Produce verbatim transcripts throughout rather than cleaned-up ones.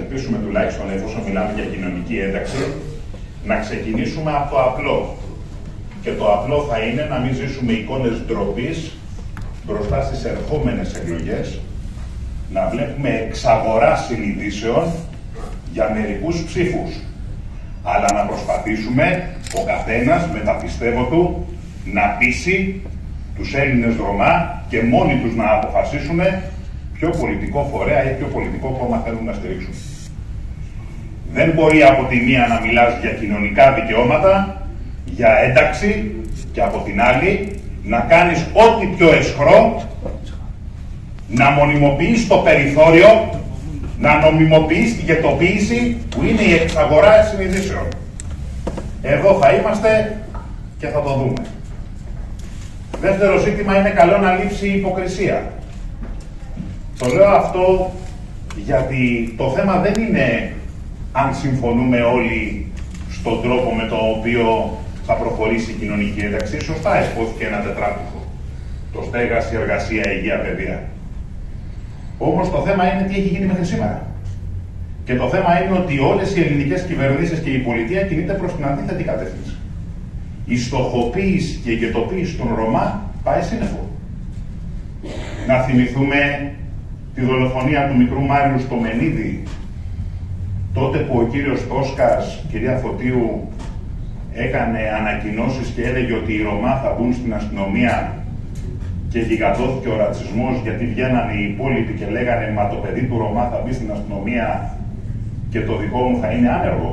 ελπίσουμε τουλάχιστον, εφόσον μιλάμε για κοινωνική ένταξη, να ξεκινήσουμε από το απλό. Και το απλό θα είναι να μην ζήσουμε εικόνες ντροπής μπροστά στις ερχόμενες εκλογές, να βλέπουμε εξαγορά συνειδήσεων για μερικούς ψήφους. Αλλά να προσπαθήσουμε ο καθένας με τα πιστεύω του να πείσει τους Έλληνες Ρωμά και μόνοι τους να αποφασίσουν ποιο πολιτικό φορέα ή ποιο πολιτικό κόμμα θέλουν να στηρίξουν. Δεν μπορεί από τη μία να μιλάς για κοινωνικά δικαιώματα, για ένταξη και από την άλλη να κάνεις ό,τι πιο αισχρό, να μονιμοποιείς το περιθώριο, να νομιμοποιείς τη γετοποίηση που είναι η εξαγορά συνειδήσεων. Εδώ θα είμαστε και θα το δούμε. Δεύτερο ζήτημα, είναι καλό να λείψει η υποκρισία. Το λέω αυτό γιατί το θέμα δεν είναι αν συμφωνούμε όλοι στον τρόπο με το οποίο θα προχωρήσει η κοινωνική ένταξη. Σωστά υπόθηκε ένα τετράπτυχο. Το στέγαση, εργασία, υγεία, παιδεία. Όμως το θέμα είναι τι έχει γίνει μέχρι σήμερα. Και το θέμα είναι ότι όλες οι ελληνικές κυβερνήσεις και η πολιτεία κινείται προς την αντίθετη κατεύθυνση. Η στοχοποίηση και η γετοποίηση των Ρωμά πάει σύννεφο. Να θυμηθούμε τη δολοφονία του μικρού Μάριου στο Μενίδη, τότε που ο κύριος Τόσκας, κυρία Φωτίου, έκανε ανακοινώσεις και έλεγε ότι οι Ρωμά θα μπουν στην αστυνομία και γιγαντώθηκε ο ρατσισμός γιατί βγαίνανε οι υπόλοιποι και λέγανε «Μα το παιδί του Ρωμά θα μπει στην αστυνομία και το δικό μου θα είναι άνεργο».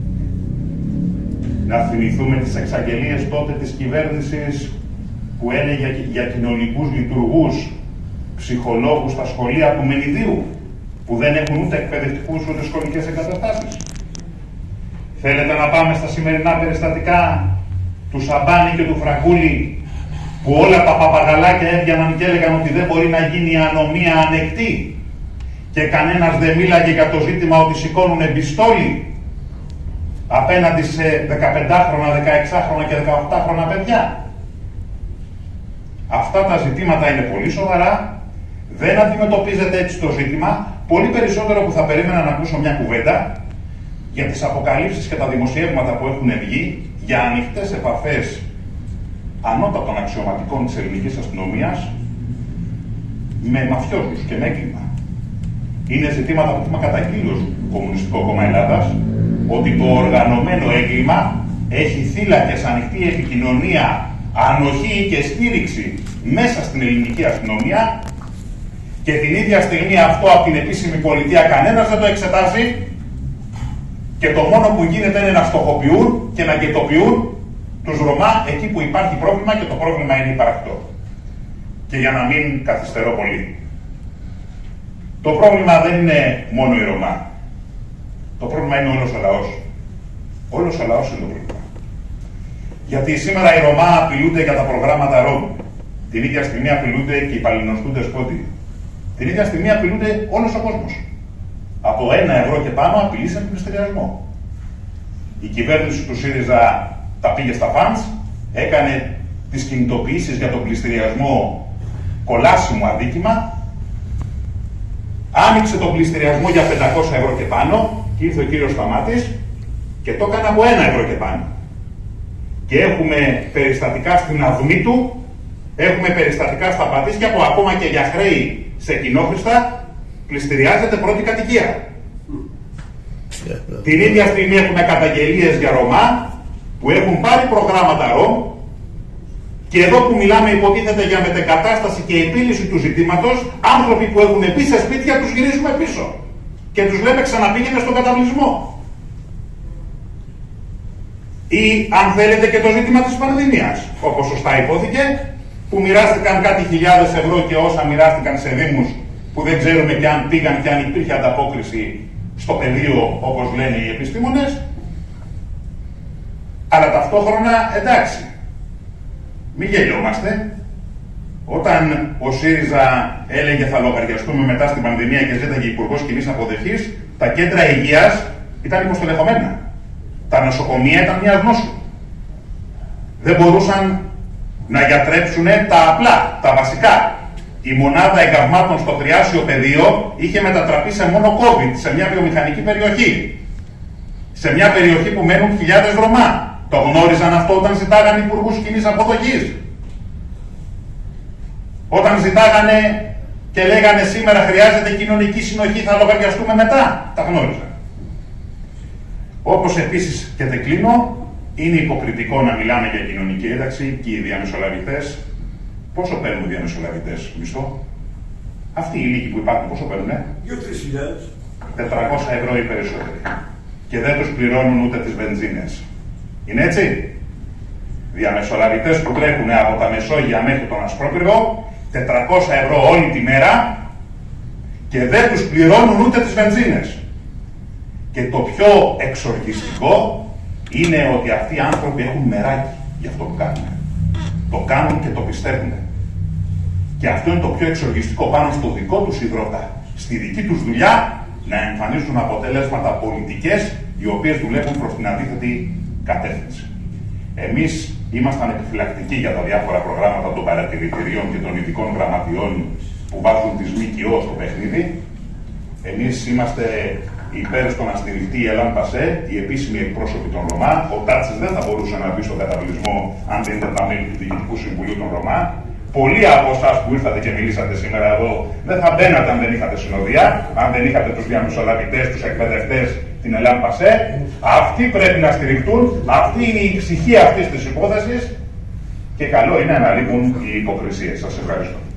Να θυμηθούμε τις εξαγγελίες τότε της κυβέρνησης που έλεγε για κοινωνικούς λειτουργούς, ψυχολόγους στα σχολεία του Μενιδίου, που δεν έχουν ούτε εκπαιδευτικούς ούτε σχολικές εγκαταστάσεις. Θέλετε να πάμε στα σημερινά περιστατικά του Σαμπάνη και του Φραγκούλη, που όλα τα παπαγαλάκια έβγαιναν και έλεγαν ότι δεν μπορεί να γίνει η ανομία ανεκτή και κανένας δεν μίλαγε για το ζήτημα ότι σηκώνουν πιστόλι απέναντι σε δεκαπεντάχρονα, δεκαεξάχρονα και δεκαοκτάχρονα παιδιά. Αυτά τα ζητήματα είναι πολύ σοβαρά, δεν αντιμετωπίζεται έτσι το ζήτημα, πολύ περισσότερο που θα περίμενα να ακούσω μια κουβέντα για τις αποκαλύψεις και τα δημοσιεύματα που έχουν βγει για ανοιχτές επαφές ανώτατων αξιωματικών της ελληνικής αστυνομίας με μαφιόζους και με έγκλημα. Είναι ζητήματα που έχουμε καταγγείλει ως Κομμουνιστικό Κόμμα Ελλάδας, ότι το οργανωμένο έγκλημα έχει θύλακες, ανοιχτή επικοινωνία, ανοχή και στήριξη μέσα στην ελληνική αστυνομία και την ίδια στιγμή αυτό από την επίσημη πολιτεία κανένας δεν το εξετάζει και το μόνο που γίνεται είναι να στοχοποιούν και να γετοποιούν τους Ρωμά εκεί που υπάρχει πρόβλημα και το πρόβλημα είναι υπαρκτό. Και για να μην καθυστερώ πολύ. Το πρόβλημα δεν είναι μόνο η Ρωμά. Το πρόβλημα είναι όλος ο λαός. Όλος ο λαός είναι το πρόβλημα. Γιατί σήμερα οι Ρωμά απειλούνται για τα προγράμματα Ρώμ. Την ίδια στιγμή απειλούνται και οι παλινοστούντες πόντι. Την ίδια στιγμή απειλούνται όλος ο κόσμος. Από ένα ευρώ και πάνω απειλήσαν τον πληστηριασμό. Η κυβέρνηση του ΣΥΡΙΖΑ τα πήγε στα φαντς, έκανε τις κινητοποιήσεις για τον πληστηριασμό κολάσιμο αδίκημα, άνοιξε τον πληστηριασμό για πεντακόσια ευρώ και πάνω και ήρθε ο κύριος Σταμάτης και το έκανε από ένα ευρώ και πάνω. Και έχουμε περιστατικά στην αυγμή του, έχουμε περιστατικά στα Πατήσια που ακόμα και για χρέη σε κοινόχρηστα πληστηριάζεται πρώτη κατοικία. Yeah. Την ίδια στιγμή έχουμε καταγγελίες για Ρωμά που έχουν πάρει προγράμματα Ρωμ και εδώ που μιλάμε υποτίθεται για μετεγκατάσταση και επίλυση του ζητήματος, άνθρωποι που έχουν μπει σε σπίτια τους γυρίζουμε πίσω και τους λέμε ξαναπήγαινε στον καταβλισμό. Ή αν θέλετε και το ζήτημα της πανδημίας, όπως σωστά υπόθηκε, που μοιράστηκαν κάτι χιλιάδες ευρώ και όσα μοιράστηκαν σε δήμους που δεν ξέρουμε και αν πήγαν και αν υπήρχε ανταπόκριση στο πεδίο, όπως λένε οι επιστήμονες. Αλλά ταυτόχρονα, εντάξει, μην γελιόμαστε. Όταν ο ΣΥΡΙΖΑ έλεγε θα λογαριαστούμε μετά στην πανδημία και ζήταγε υπουργός κοινής αποδοχής, τα κέντρα υγείας ήταν υποστελεχωμένα. Τα νοσοκομεία ήταν μια γνώση. Δεν μπορούσαν να γιατρέψουν τα απλά, τα βασικά. η μονάδα εγκαυμάτων στο Τριάσιο πεδίο είχε μετατραπεί σε μόνο COVID, σε μια βιομηχανική περιοχή. Σε μια περιοχή που μένουν χιλιάδες Ρωμά. Το γνώριζαν αυτό όταν ζητάγανε υπουργούς κοινής αποδοχής? Όταν ζητάγανε και λέγανε σήμερα χρειάζεται κοινωνική συνοχή, θα λογαριαστούμε μετά? Τα γνώριζαν. Όπως επίσης, και δεν κλείνω, είναι υποκριτικό να μιλάμε για κοινωνική ένταξη και οι διαμεσολαβητές. Πόσο παίρνουν οι διαμεσολαβητές μισθό? Αυτοί οι λίγοι που υπάρχουν πόσο παίρνουνε? δύο με τρεις χιλιάδες. τετρακόσια ευρώ οι περισσότεροι. Και δεν τους πληρώνουν ούτε τις βενζίνες. Είναι έτσι? Διαμεσολαβητές που τρέχουν από τα Μεσόγεια μέχρι τον Ασπρόπυργο, τετρακόσια ευρώ όλη τη μέρα και δεν τους πληρώνουν ούτε τις βενζίνες. Και το πιο εξοργιστικό είναι ότι αυτοί οι άνθρωποι έχουν μεράκι για αυτό που κάνουν. Το κάνουν και το πιστεύουν. Και αυτό είναι το πιο εξοργιστικό πάνω στο δικό τους υδρότα, στη δική τους δουλειά, να εμφανίζουν αποτελέσματα πολιτικές οι οποίες δουλεύουν προς την αντίθετη κατεύθυνση. Εμείς ήμασταν επιφυλακτικοί για τα διάφορα προγράμματα των παρατηρητηρίων και των ειδικών γραμματιών που βάζουν τις ΜΚΟ στο παιχνίδι. Εμείς είμαστε υπέρ στο να στηριχτεί η Ελάν Πασέ, η επίσημη εκπρόσωπη των Ρωμά. Ο Τάτσης δεν θα μπορούσε να μπει στον καταβλισμό αν δεν ήταν τα μέλη του Διοικητικού Συμβουλίου των Ρωμά. Πολλοί από εσάς που ήρθατε και μιλήσατε σήμερα εδώ δεν θα μπαίνατε αν δεν είχατε συνοδεία, αν δεν είχατε τους διαμεσολαβητές, τους εκπαιδευτές, την Ελάν Πασέ. Αυτοί πρέπει να στηριχτούν, αυτή είναι η ψυχή αυτής της υπόθεσης και καλό είναι να λείπουν οι υποκρισίες. Σας ευχαριστώ.